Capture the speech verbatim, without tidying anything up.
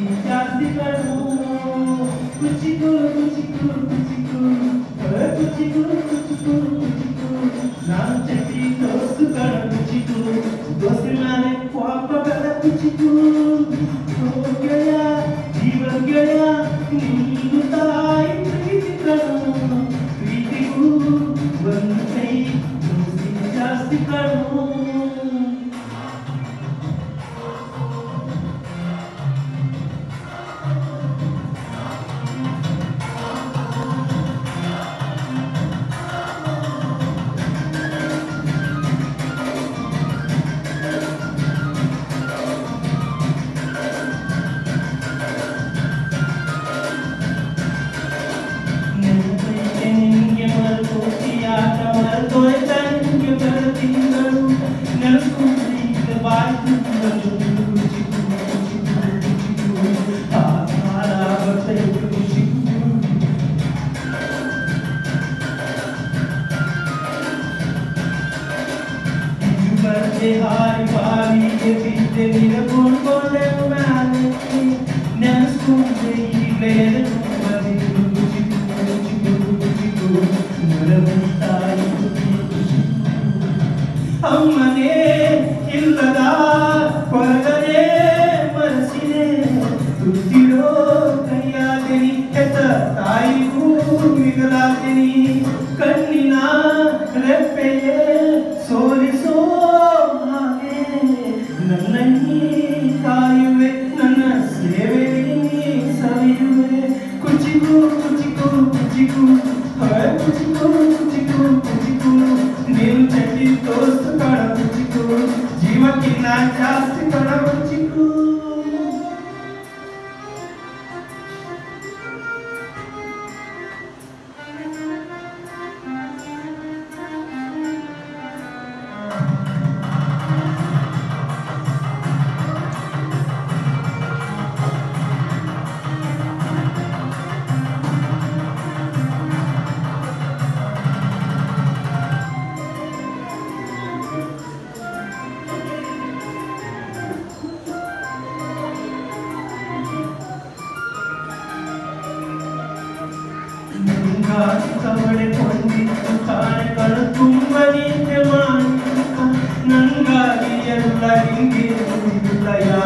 ಜಾಸ್ತಿ ಕಣ್ಣು ಕುಚಿಕು ಕುಚಿಕು ಕುಚಿಕು ಕುಚಿಕು ಕುಚಿಕು ಕುಚಿಕು ನಾನು ಚಟ್ಟಿ ದೋಸ್ತು ಕಣ ಕುಚಿಕು ದೋಸ್ತಿ ಮೇಲೆ ಪಾಪ ಬೆಲ್ಲ ಕುಚಿಕು ಗೆಳೆಯ ಜೀವ ಗೆಳೆಯ ನೀನು ತಾಯಿ ಪ್ರೀತಿ ಕಣ್ಣು ಪ್ರೀತಿಗೂ ಒಂದು ಕೈ ದೋಸ್ತಿ ಜಾಸ್ತಿ ಕಣ್ಣು Hari pagi kita tidak pun boleh mengalami nasib ini berada di kuciku kuciku kuciku merentai kuciku amane illada koragane marsine tutiro kayadeni heta taigu migaladeni kannina reppeye soriso ನನ್ನನ್ನೇ ಕಾಯುವೆ ನನ್ನ ಸೇವೆಗೆ ಸವಿಯುವೆ ಕುಚಿಕು ಕುಚಿಕು ಕುಚಿಕು ಕುಚಿಕು ಕುಚಿಕು ಕುಚಿಕು ನೀನು ಚಟ್ಟಿ ದೋಸ್ತು ಕಣ ಕುಚಿಕು ಜೀವಕ್ಕಿನ್ನ ಜಾಸ್ತಿ ಕಣ ಕುಚಿಕು ಕವಳೆ ಕೊಂಡಿದ್ದು ಕಾಣೆಗಳು ತುಂಬ ನಿತ್ಯ ಮಾಡಿ ನನಗಾಗಿ ಎಲ್ಲ ಹಿಂಗೆ ಯಾರು